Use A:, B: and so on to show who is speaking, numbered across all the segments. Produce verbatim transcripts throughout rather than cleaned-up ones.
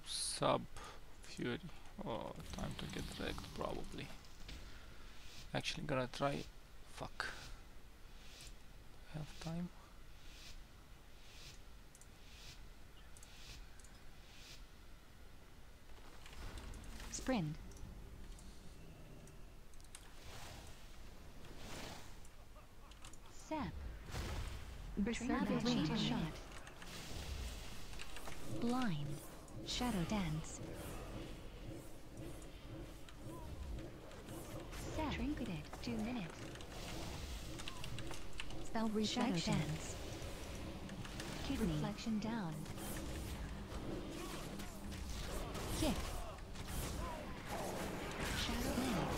A: Sub Fury. Oh, time to get wrecked probably. Actually gonna try. Fuck. Have time.
B: Sprint. Sap. Berserker range shot. Blind. Shadow dance. Sap. Trinketed. Two minutes. Spell reflection. Shadow dance. Kidney. Reflection down. Kick. Shadow dance.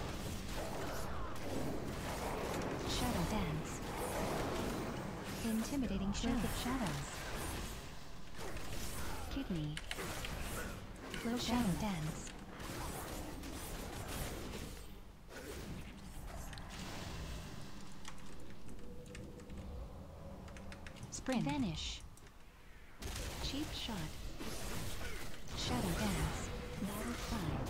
B: Shadow dance. Intimidating shadow of shadows. Kidney. Flow shadow dance. Sprint. Vanish. Cheap shot. Shadow dance. Battle five.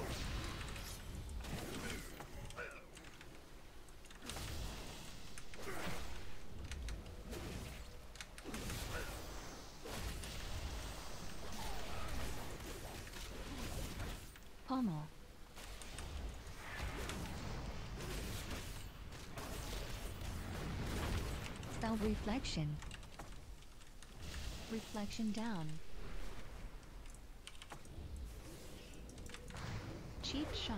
B: Pommel. Spell reflection. Reflection down. Cheap shot.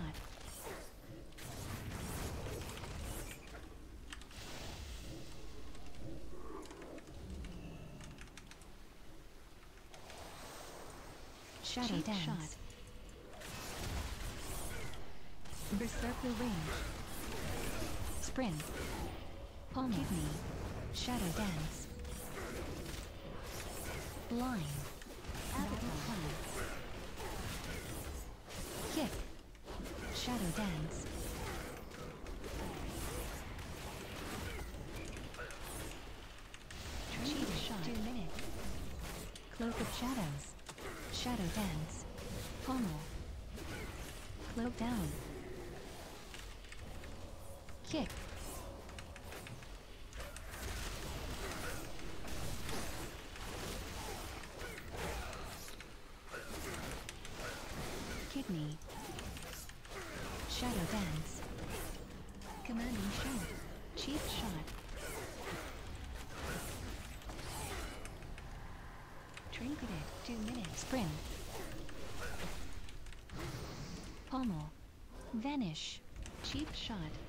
B: Shadow cheap dance. Shot. Berserker range. Sprint. Pommel. Kidney. Shadow dance. Blind. Avatar. Kick. Shadow dance. Cheap shot. Two minutes. Cloak of shadows. Shadow dance. Pommel. Cloak down. Kick. Kidney. Shadow dance. Commanding shot. Cheap shot. Trinketed. Two minutes. Sprint. Pommel. Vanish. Cheap shot.